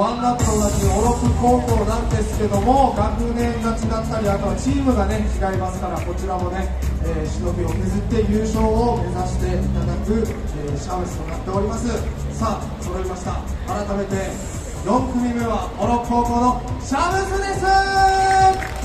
ワンナップと同じオロク高校なんですけども、学年が違ったり、あとはチームがね違いますから、こちらもね、しのぎを削って優勝を目指していただく、シャムスとなっております。さあ揃いました。改めて4組目はオロク高校のシャムスです。